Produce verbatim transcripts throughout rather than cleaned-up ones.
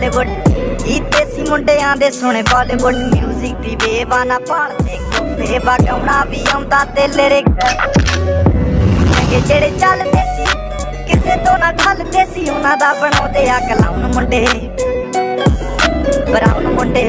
बॉलीवुड ई देसी मुंडियां दे सोने बॉलीवुड म्यूजिक दी बेवाना पालते कोफे बागवना भी आउंदा ते लिरिक चंगे जेड़े चलदे सी किसे तो ना खलदे सी उन्हां दा बनाउंदे आ क्लाउन मुंडे ब्राउन मुंडे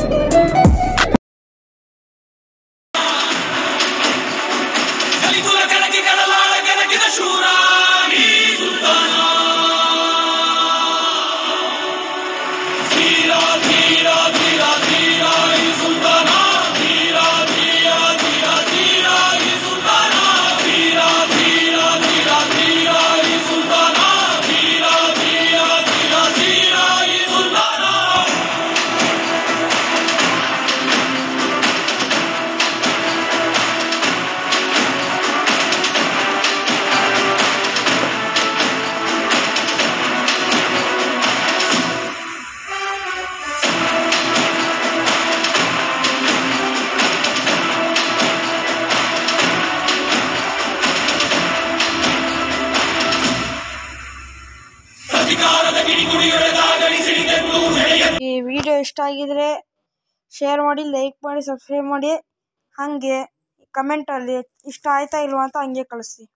ಈ ವಿಡಿಯೋ ಇಷ್ಟ ಆಗಿದ್ರೆ ಶೇರ್ ಮಾಡಿ, ಲೈಕ್ ಮಾಡಿ, ಸಬ್ಸ್ಕ್ರೈಬ್ ಮಾಡಿ. ಹಾಗೆ ಕಮೆಂಟಲ್ಲಿ ಇಷ್ಟ ಆಯ್ತಾ ಇಲ್ವಾ ಅಂತ ಹಂಗೆ ಕಳಿಸಿ.